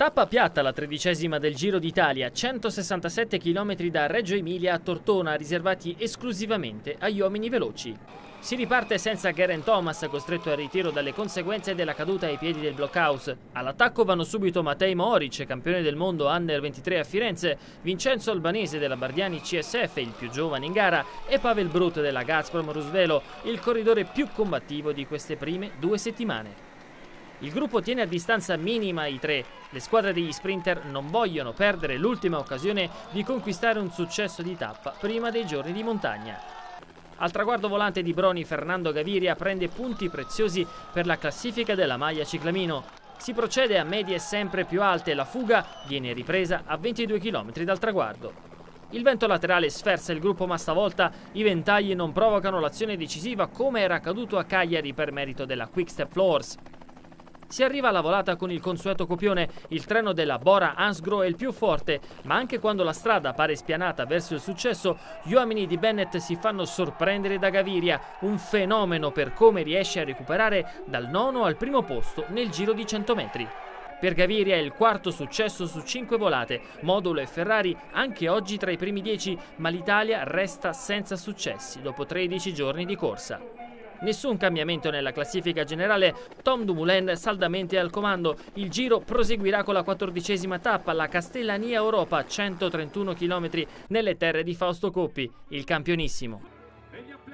Tappa piatta, la 13ª del Giro d'Italia, 167 km da Reggio Emilia a Tortona, riservati esclusivamente agli uomini veloci. Si riparte senza Geraint Thomas, costretto al ritiro dalle conseguenze della caduta ai piedi del blockhouse. All'attacco vanno subito Matej Mohoric, campione del mondo Under 23 a Firenze, Vincenzo Albanese della Bardiani CSF, il più giovane in gara, e Pavel Brut della Gazprom Rusvelo, il corridore più combattivo di queste prime 2 settimane. Il gruppo tiene a distanza minima i tre. Le squadre degli sprinter non vogliono perdere l'ultima occasione di conquistare un successo di tappa prima dei giorni di montagna. Al traguardo volante di Broni, Fernando Gaviria prende punti preziosi per la classifica della maglia ciclamino. Si procede a medie sempre più alte e la fuga viene ripresa a 22 km dal traguardo. Il vento laterale sferza il gruppo, ma stavolta i ventagli non provocano l'azione decisiva come era accaduto a Cagliari per merito della Quick-Step Floors. Si arriva alla volata con il consueto copione, il treno della Bora Hansgrohe è il più forte, ma anche quando la strada pare spianata verso il successo, gli uomini di Bennett si fanno sorprendere da Gaviria, un fenomeno per come riesce a recuperare dal 9° al 1° posto nel giro di 100 metri. Per Gaviria è il 4º successo su 5 volate, modulo e Ferrari anche oggi tra i primi 10, ma l'Italia resta senza successi dopo 13 giorni di corsa. Nessun cambiamento nella classifica generale, Tom Dumoulin saldamente al comando. Il Giro proseguirà con la 14ª tappa, la Castellania Europa, 131 km nelle terre di Fausto Coppi, il campionissimo.